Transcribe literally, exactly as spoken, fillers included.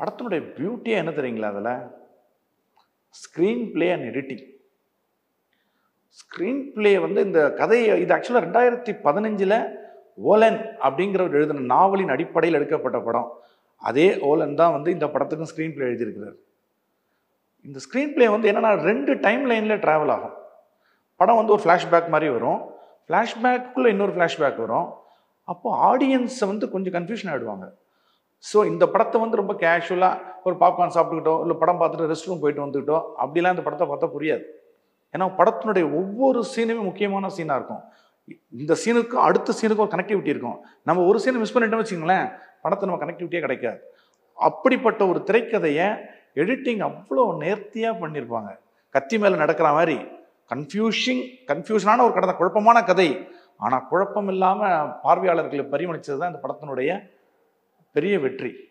படத்தினுடைய பியூட்டியே என்ன தெரியுங்களா? அதில் screenplay and editing. Screenplay வந்து இந்த கதையை இது ஆக்சுவலாக ரெண்டாயிரத்தி பதினஞ்சில் ஓலன் அப்படிங்கிறவர் எழுதின நாவலின் அடிப்படையில் எடுக்கப்பட்ட படம். அதே ஓலன் தான் வந்து இந்த படத்துக்கும் ஸ்க்ரீன் பிளே எழுதியிருக்கிறார். இந்த ஸ்க்ரீன் பிளே வந்து என்னன்னா ரெண்டு டைம் லைனில் ட்ராவல் ஆகும். படம் வந்து ஒரு ஃப்ளாஷ்பேக் மாதிரி வரும், ஃப்ளாஷ்பேக்குள்ளே இன்னொரு ஃப்ளாஷ்பேக் வரும். அப்போ ஆடியன்ஸை வந்து கொஞ்சம் கன்ஃபியூஷன் ஆகிடுவாங்க. ஸோ இந்த படத்தை வந்து ரொம்ப கேஷுவலாக ஒரு பாப்கார்ன் சாப்பிட்டுக்கிட்டோ இல்லை படம் பார்த்துட்டு ரெஸ்ட் ரூம் போயிட்டு வந்துக்கிட்டோ அப்படிலாம் இந்த படத்தை பார்த்தா புரியாது. ஏன்னா படத்தினுடைய ஒவ்வொரு சீனுமே முக்கியமான சீனாக இருக்கும். இந்த சீனுக்கும் அடுத்த சீனுக்கும் ஒரு கனெக்டிவிட்டி இருக்கும். நம்ம ஒரு சீனை மிஸ் பண்ணிட்டோம்னு வச்சுங்களேன், படத்தை நம்ம கனெக்டிவிட்டியே கிடைக்காது. அப்படிப்பட்ட ஒரு திரைக்கதையை எடிட்டிங் அவ்வளோ நேர்த்தியாக பண்ணியிருப்பாங்க. கத்தி மேலே நடக்கிற மாதிரி கன்ஃபியூஷிங் கன்ஃபியூஷனான ஒரு கதை, குழப்பமான கதை, ஆனால் குழப்பம் இல்லாமல் பார்வையாளர்களை பரிமளித்தது தான் இந்த படத்தினுடைய பெரிய வெற்றி.